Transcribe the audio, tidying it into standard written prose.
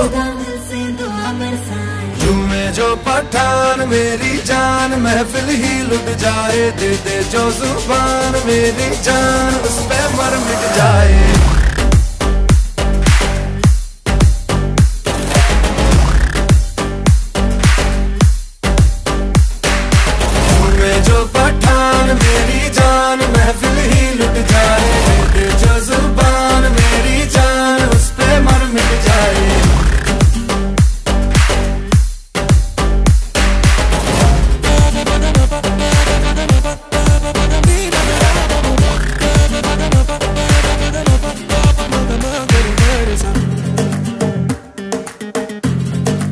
झूमे जो पठान मेरी जान, महफिल ही लुट जाए, दे दे जो जुबान मेरी जान, उस पे मर मिट जाए।